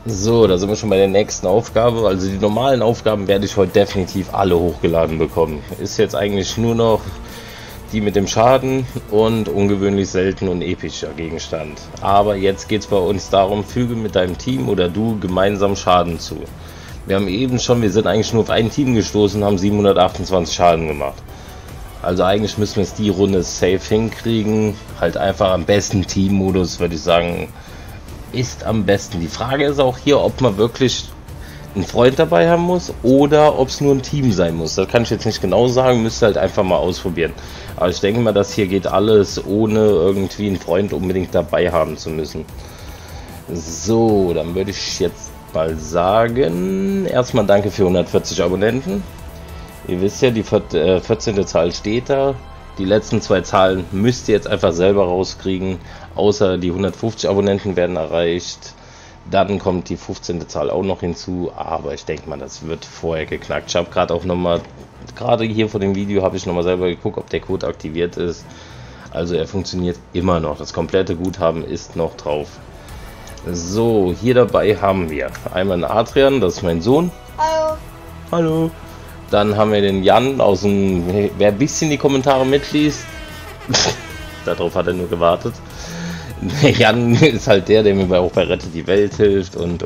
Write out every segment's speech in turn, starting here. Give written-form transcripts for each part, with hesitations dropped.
So, da sind wir schon bei der nächsten Aufgabe. Also die normalen Aufgaben werde ich heute definitiv alle hochgeladen bekommen. Ist jetzt eigentlich nur noch die mit dem Schaden und ungewöhnlich selten und epischer Gegenstand. Aber jetzt geht es bei uns darum, füge mit deinem Team oder du gemeinsam Schaden zu. Wir haben eben schon, wir sind eigentlich nur auf ein Team gestoßen und haben 728 Schaden gemacht. Also eigentlich müssen wir es die Runde safe hinkriegen. Halt einfach am besten Teammodus, würde ich sagen, ist am besten. Die Frage ist auch hier, ob man wirklich einen Freund dabei haben muss oder ob es nur ein Team sein muss. Das kann ich jetzt nicht genau sagen, müsst ihr halt einfach mal ausprobieren. Aber ich denke mal, das hier geht alles, ohne irgendwie einen Freund unbedingt dabei haben zu müssen. So, dann würde ich jetzt mal sagen, erstmal danke für 140 Abonnenten. Ihr wisst ja, die 14. Zahl steht da. Die letzten zwei Zahlen müsst ihr jetzt einfach selber rauskriegen. Außer die 150 Abonnenten werden erreicht. Dann kommt die 15. Zahl auch noch hinzu. Aber ich denke mal, das wird vorher geknackt. Ich habe gerade auch nochmal, gerade hier vor dem Video, habe ich nochmal selber geguckt, ob der Code aktiviert ist. Also er funktioniert immer noch. Das komplette Guthaben ist noch drauf. So, hier dabei haben wir einmal einen Adrian, das ist mein Sohn. Hallo. Hallo. Dann haben wir den Jan aus dem, wer ein bisschen die Kommentare mitliest, darauf hat er nur gewartet. Jan ist halt der mir auch bei Rettet die Welt hilft und.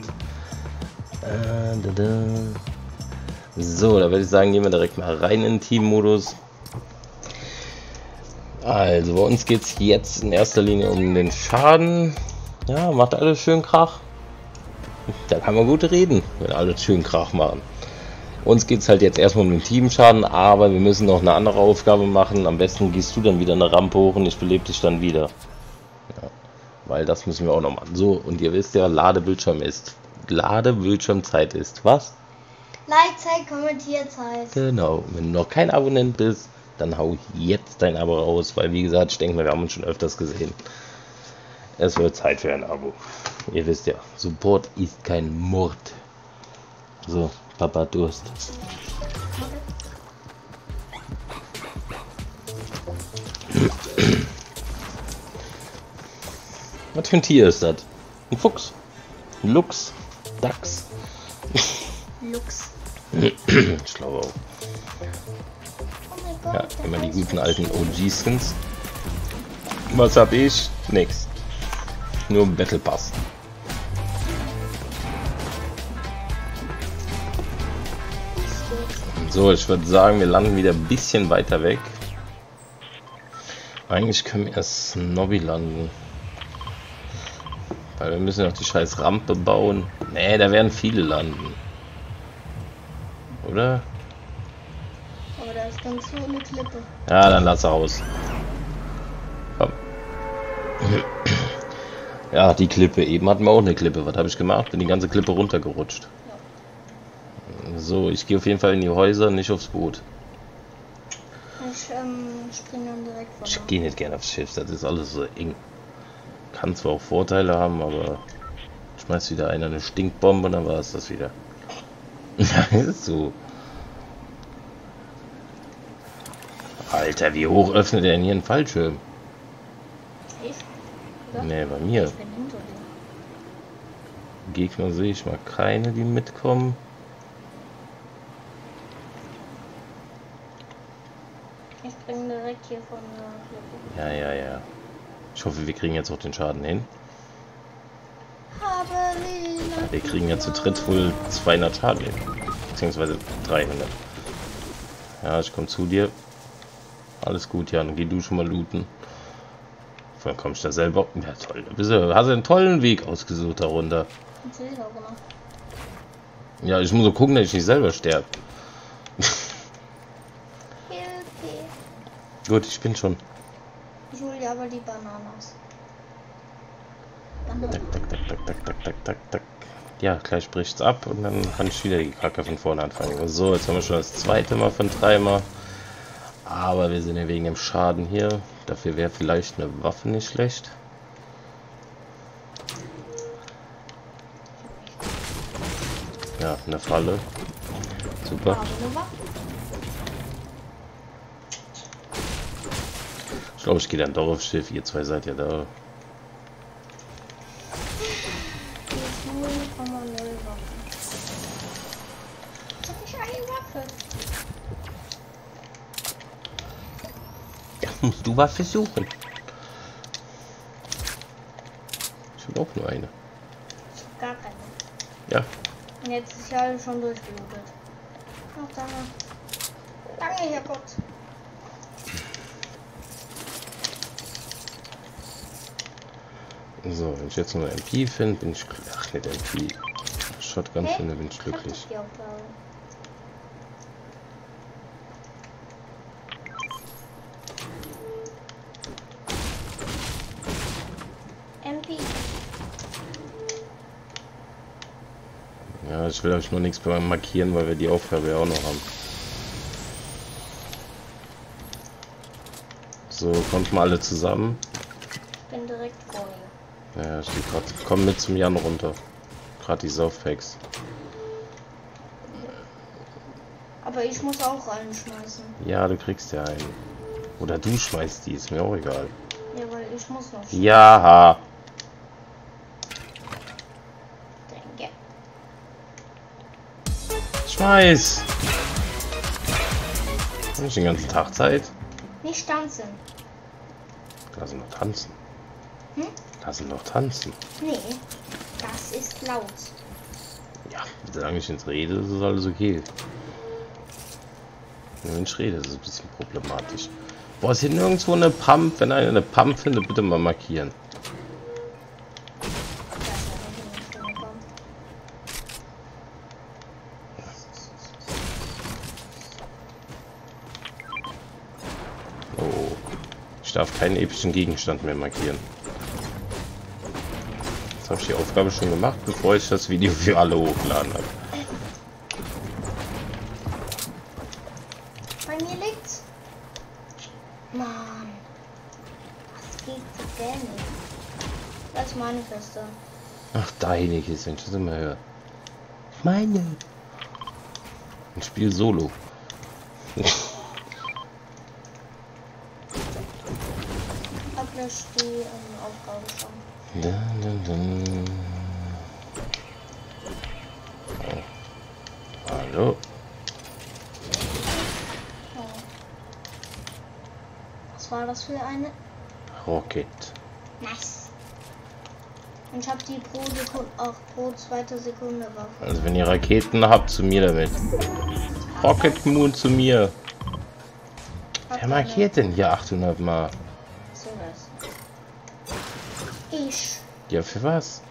So, da würde ich sagen, gehen wir direkt mal rein in den Teammodus. Also, bei uns geht es jetzt in erster Linie um den Schaden. Ja, macht alles schön Krach. Da kann man gut reden, wenn alle schön Krach machen. Uns geht es halt jetzt erstmal um den Teamschaden, aber wir müssen noch eine andere Aufgabe machen. Am besten gehst du dann wieder eine Rampe hoch und ich belebe dich dann wieder. Ja, weil das müssen wir auch noch machen. So, und ihr wisst ja, Ladebildschirmzeit ist was? Like-Zeit, Kommentierzeit. Genau, wenn du noch kein Abonnent bist, dann hau jetzt dein Abo raus, weil wie gesagt, ich denke mal, wir haben uns schon öfters gesehen. Es wird Zeit für ein Abo. Ihr wisst ja, Support ist kein Mord. So. Papa Durst. Was für ein Tier ist das? Ein Fuchs? Ein Luchs? Dachs? Lux. Ich glaube auch. Oh mein Gott. Ja, immer die guten alten OG-Skins. Was hab ich? Nix. Nur ein Battle Pass. So, ich würde sagen, wir landen wieder ein bisschen weiter weg. Eigentlich können wir erst Nobby landen. Weil wir müssen noch die scheiß Rampe bauen. Nee, da werden viele landen. Oder? Aber da ist ganz so eine Klippe. Ja, dann lass raus. Komm. Ja, die Klippe. Eben hatten wir auch eine Klippe. Was habe ich gemacht? Bin die ganze Klippe runtergerutscht. So, ich gehe auf jeden Fall in die Häuser, nicht aufs Boot. Ich springe dann direkt vor. Ich gehe nicht gerne aufs Schiff, das ist alles so eng. Kann zwar auch Vorteile haben, aber schmeißt wieder einer eine Stinkbombe und dann war es das wieder. Ja, ist so. Alter, wie hoch öffnet er denn hier einen Fallschirm? Echt? Oder? Ne, bei mir. Ich bin hinter dir. Gegner sehe ich mal keine, die mitkommen. Ich springe direkt hier von der Klippe. Ja. Ich hoffe, wir kriegen jetzt auch den Schaden hin. Ja, wir kriegen ja zu dritt wohl 200 Schaden hin. Beziehungsweise 300. Ja, ich komme zu dir. Alles gut, Jan. Geh du schon mal looten. Dann kommst du da selber. Ja, toll. Hast du einen tollen Weg ausgesucht darunter. Ja, ich muss so gucken, dass ich nicht selber sterbe. Gut, ich bin schon. Ich hole dir aber die Bananas. Tak. Ja, gleich bricht's ab und dann kann ich wieder die Kacke von vorne anfangen. So, jetzt haben wir schon das zweite Mal von 3 Mal. Aber wir sind ja wegen dem Schaden hier. Dafür wäre vielleicht eine Waffe nicht schlecht. Ja, eine Falle. Super. Ich glaube, ich gehe dann doch aufs Schiff. Ihr zwei seid ja da. 0,0 Waffen. Das ist eine Waffe. Ja, musst du was versuchen. Ich will auch nur eine. Ich hab gar keine. Ja. Und jetzt ist ja alles schon durchgelootet. Ach, danke. Danke, Herrgott. So, wenn ich jetzt nur MP finde, bin ich glücklich. Ach, nicht MP. Shotgun finde, bin ich glücklich. Die Aufgabe. MP. Ja, ich will euch nur nichts beim Markieren, weil wir die Aufgabe ja auch noch haben. So, kommt mal alle zusammen. Ich bin direkt vor dir. Ja, steht gerade. Komm mit zum Jan runter. Gerade die Softpacks. Aber ich muss auch reinschmeißen. Ja, du kriegst ja einen. Oder du schmeißt die, ist mir auch egal. Ja, weil ich muss noch. Ja. Denke. Schmeiß. Hab ich den ganzen Tag Zeit? Nicht tanzen. Lass ihn noch tanzen. Hm? Lass ihn noch tanzen. Nee, das ist laut. Ja, solange ich ins rede, ist es alles okay. Nur wenn ich rede, ist es ein bisschen problematisch. Boah, ist hier nirgendwo eine Pump? Wenn einer eine Pump findet, bitte mal markieren. Oh, ich darf keinen epischen Gegenstand mehr markieren. Jetzt habe ich die Aufgabe schon gemacht, bevor ich das Video für alle hochgeladen habe. Bei mir liegt's. Mann. Was geht denn? Das ist meine Kiste. Ach, deine Kiste, wenn ich das immer höre. Meine. Ein Spiel Solo. Ablösch die Aufgabe schon. Dun, dun, dun. Oh. Hallo. Oh. Was war das für eine? Rocket. Nice. Und ich habe die pro Sekunde, auch pro zweite Sekunde Waffe. Also wenn ihr Raketen habt, zu mir damit. Rocket Moon zu mir. Wer markiert denn hier 800 Mal? So was. Ich. Ja, für was?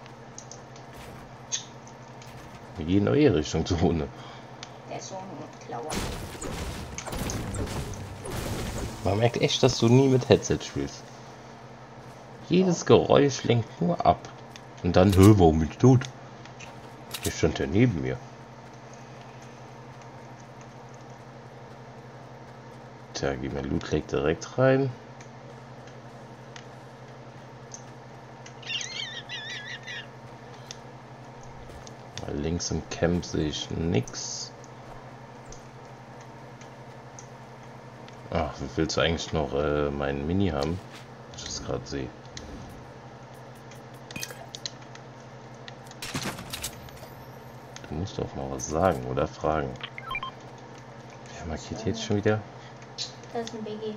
Wir gehen in eure Richtung zu Hunde. Der ist so ein Klauer. Man merkt echt, dass du nie mit Headset spielst. Jedes Geräusch lenkt nur ab. Und dann, warum bin ich tot? Der stand ja neben mir. Tja, gehen wir Loot Lake direkt rein. Links im Camp sehe ich nix. Ach, wie willst du eigentlich noch meinen Mini haben? Ich das gerade sehe. Du musst doch mal was sagen oder fragen. Wer markiert jetzt schon wieder? Das ist ein BG.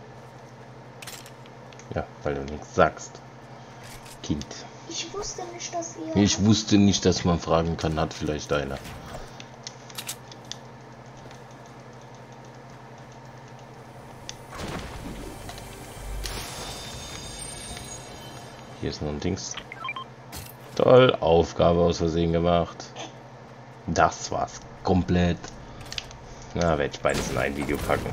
Ja, weil du nichts sagst. Kind. Ich wusste nicht, dass ihr... Ich wusste nicht, dass man fragen kann, hat vielleicht einer. Hier ist noch ein Dings. Toll, Aufgabe aus Versehen gemacht. Das war's komplett. Na, werde ich beides in ein Video packen.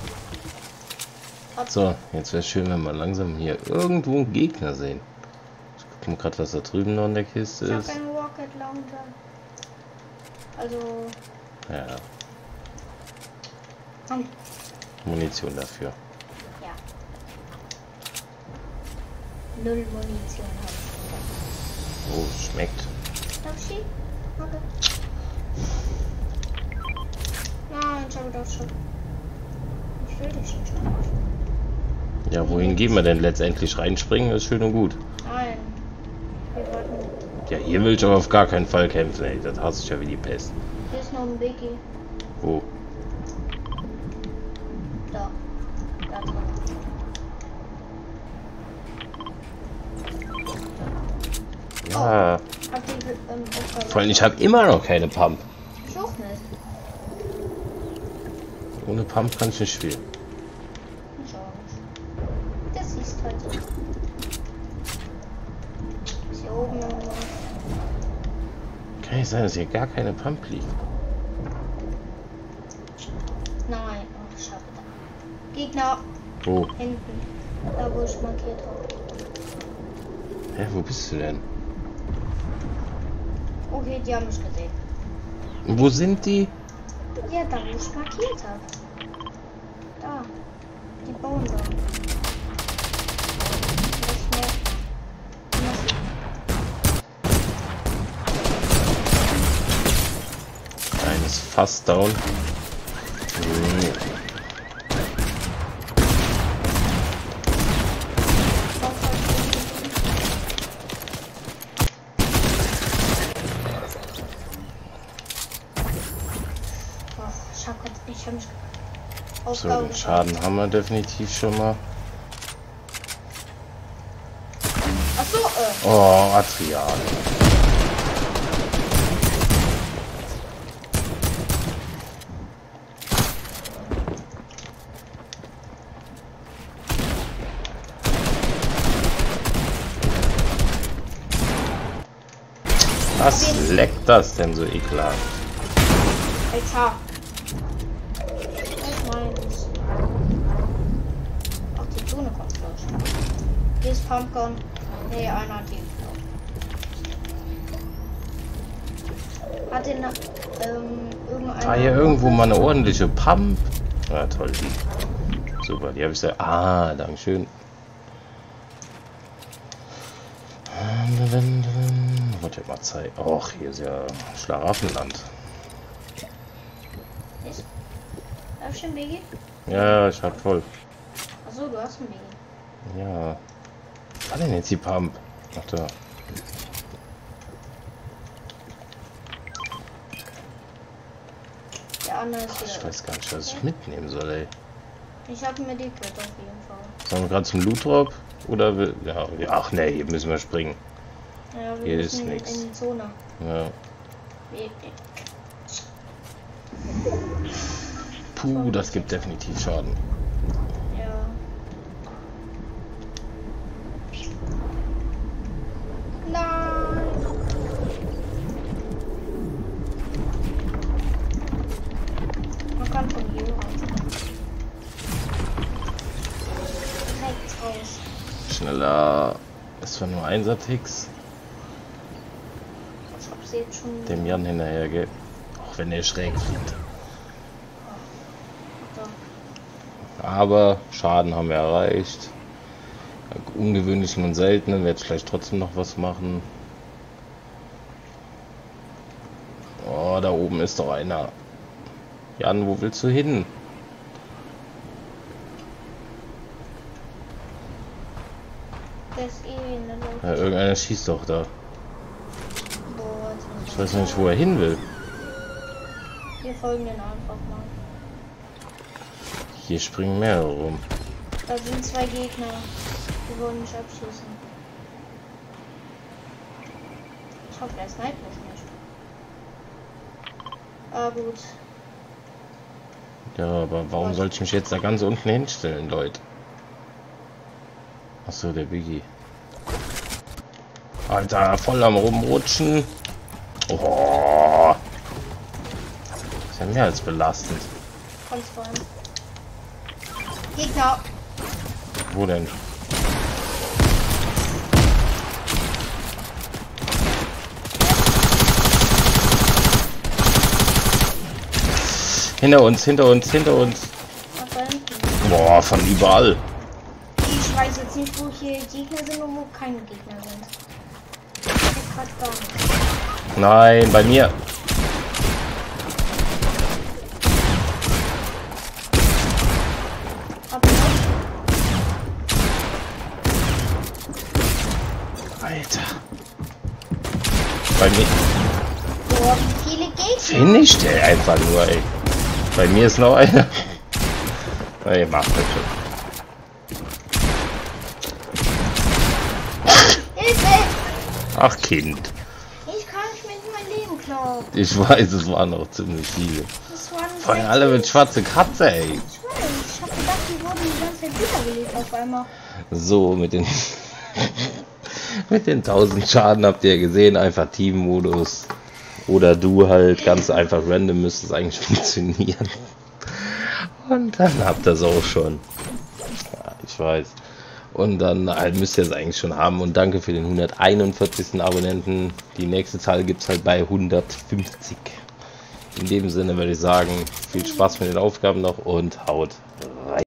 So, jetzt wäre schön, wenn wir langsam hier irgendwo einen Gegner sehen. Ich gucke mal gerade, was da drüben noch in der Kiste Ich ist. habe einen Rocket Launcher. Also... Ja, Komm. Munition dafür. Ja. 0 Munition habe ich. Oh, schmeckt. Darf ich die? Okay. Nein, ich habe das schon. Ich will dich nicht treffen. Ja, wohin gehen wir denn letztendlich? Reinspringen ist schön und gut. Nein. Wir warten. Ja, hier will ich aber auf gar keinen Fall kämpfen, ey. Das hasse ich ja wie die Pest. Hier ist noch ein Biggie. Wo? Da. Da drin. Ja. Hab die, Vor allem, ich habe immer noch keine Pump. Ich auch nicht. Ohne Pump kann ich nicht spielen. Ich auch nicht. Das ist halt so. Ist hier oben irgendwas? Kann nicht sein, dass hier gar keine Pump liegt. Nein. Oh, schade. Gegner. Wo? Hinten. Da, wo ich markiert habe. Hä, wo bist du denn? Okay, die haben mich gesehen. Und wo sind die? Ja, da, wo ich markiert habe. Da. Die bauen da. Nicht mehr. Eines fast down. Nee. Ich habe mich So, Aufgabe den Schaden haben wir definitiv schon mal. Achso, Oh, Adrian. Was leckt das denn so ekelhaft? Alter. Ich meins. Ach, die Zone kommt gleich. Hier ist Pumpgun. Nee, einer hat die. Hat den irgendeiner. Ah, hier irgendwo mal eine ordentliche Pump. Ja, toll, die. Super, die habe ich sehr. Ah, dankeschön. Wollte ja mal Zeit. Och, hier ist ja Schlaraffenland. Ist? Darf ich den Biggie? Ja, ich hab voll. Achso, du hast einen Biggie. Ja. Was war denn jetzt die Pump? Ach da. Der andere ist Ach, ich wieder. weiß gar nicht, was ich mitnehmen soll, ey. Ich habe mir die Kit auf jeden Fall. Sollen wir gerade zum Loot Drop? Oder will. Ja, ach ne, hier müssen wir springen. Ja, wir Hier müssen ist nix. in die Zone. Ja. Wir- Puh, das gibt definitiv Schaden. Ja. Nein! Man kann von hier raus. Rechts raus. Schneller. Das war nur Einser-Ticks. Ich hab sie jetzt schon. Dem Jan hinterher, gell? Auch wenn er schräg fliegt. Da. Aber Schaden haben wir erreicht. Ungewöhnlichen und seltenen werde ich vielleicht trotzdem noch was machen. Oh, da oben ist doch einer. Jan, wo willst du hin? Der ist eh in der Luft. Ja, irgendeiner schießt doch da. Boah, Ich weiß noch nicht, wo er hin will. wir folgen den einfach mal. Hier springen mehrere rum. Da sind zwei Gegner. Die wollen mich abschießen. Ich hoffe, der sniped mich nicht. Ah, gut. Ja, aber warum soll ich mich jetzt da ganz unten hinstellen, Leute? Achso, der Biggie. Alter, voll am Rumrutschen. Oh. Ist ja mehr als belastend. Kommst rein. Gegner. Wo denn? Hinter uns, hinter uns, hinter uns. Ach, da hinten. Boah, von überall. Ich weiß jetzt nicht, wo hier Gegner sind und wo keine Gegner sind. Ich weiß grad gar nicht. Nein, bei mir. Hab ich Alter. bei mir. Boah, wie viele Gegner? Finish der einfach nur, ey. Bei mir ist noch einer. Na, ihr macht das schon. Hilfe! Ach, Kind. Ich kann nicht mit mein Leben klauen. Ich weiß, es waren noch ziemlich viele. Das waren Vor allem alle mit schwarze Katze, ey. Ich weiß, ich hab gedacht, die wurden die ganze Zeit wiederbelebt auf einmal. So, mit den mit den 1000 Schaden habt ihr gesehen, einfach Teammodus. Oder du halt ganz einfach random, müsste es eigentlich funktionieren. Und dann habt ihr es auch schon. Ja, ich weiß. Und dann müsst ihr es eigentlich schon haben. Und danke für den 141. Abonnenten. Die nächste Zahl gibt es halt bei 150. In dem Sinne würde ich sagen, viel Spaß mit den Aufgaben noch und haut